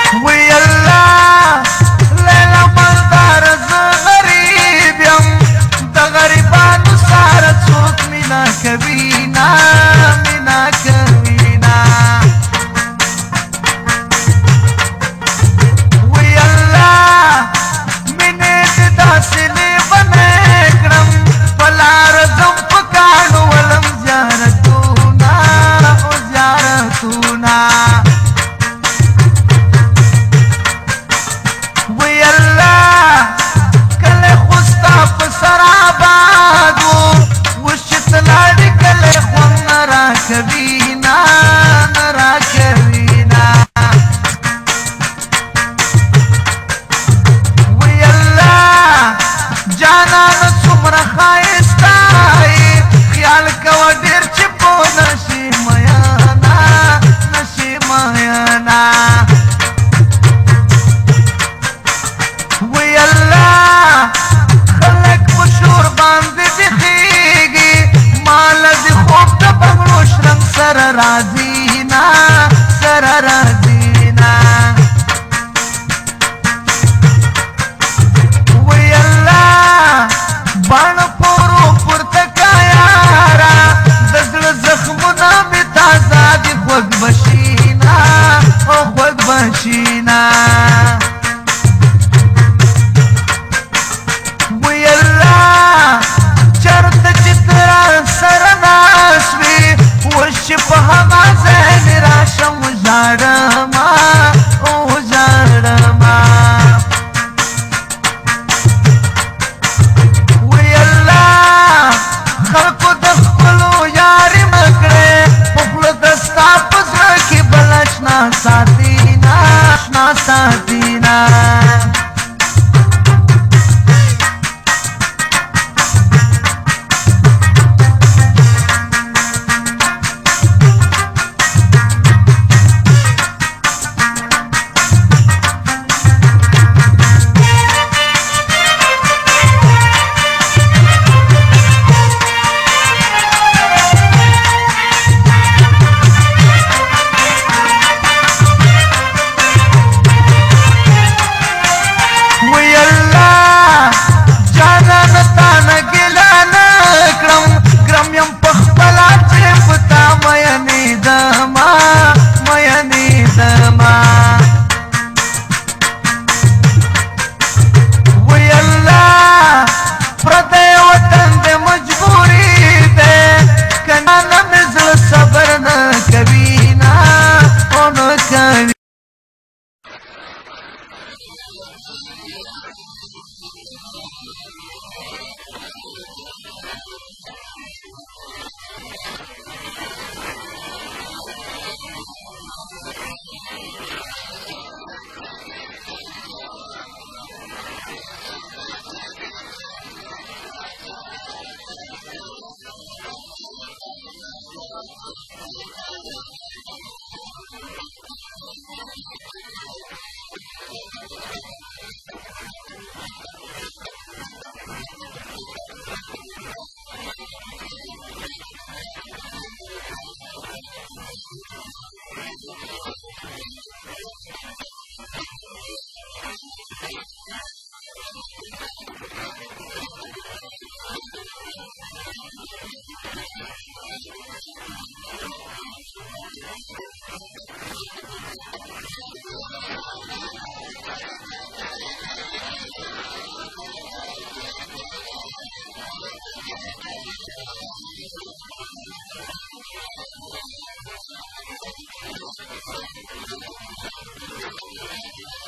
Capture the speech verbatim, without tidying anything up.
وی الله لیلا مالدار زه غریب یم د غریبانو سره څوک مینا کوي نه مینا کوي نه وی الله مینې دې داسې لیونی کړم په لاره ځم په کاڼو ولم زیارتونه او زیارتونه وی الله کله خو ستا په سر آباد و اوس چې ته لاړې کله خوند نه راکوي نه نه راکوي نه وی الله جانانه څومره ښایسته یې خیال کوه ډېر چې پوه نه شي میینه نه شي میینه وی الله خلک په شور باندې بېخېږي ماله د خوب د بنګړو شرنګ سره راځي نه سره راځي نه وی الله باڼه پورو پورته کا یاره د زړه زخمونه مې تازه دي خوږ به شي نه او خوږ به شي نه وی الله چرته چې ته راسره ناست وې اوس چې په هغه ځای مې راشم وژاړمه او وژاړمه وی الله خلکو د خپلو یارې مه کړې په خوله د ستا په زړه کې بل اشنا ساتي نه اشنا ساتي نه وی الله جانانه تا نه ګیله نه کړم ګرم یم په خپله چې په تا مینېدمه مینېدمه وی الله پردی وطن د مجبوري دی که نه نه مې زړه صبر نه کوي نه او نه کوي Thank you.